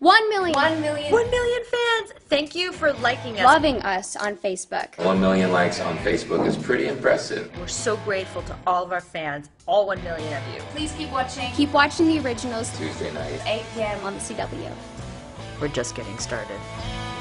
1 million. 1 million. 1 million fans! Thank you for liking us. Loving us on Facebook. 1 million likes on Facebook is pretty impressive. We're so grateful to all of our fans, all 1 million of you. Please keep watching. Keep watching the originals Tuesday night. 8 p.m. on the CW. We're just getting started.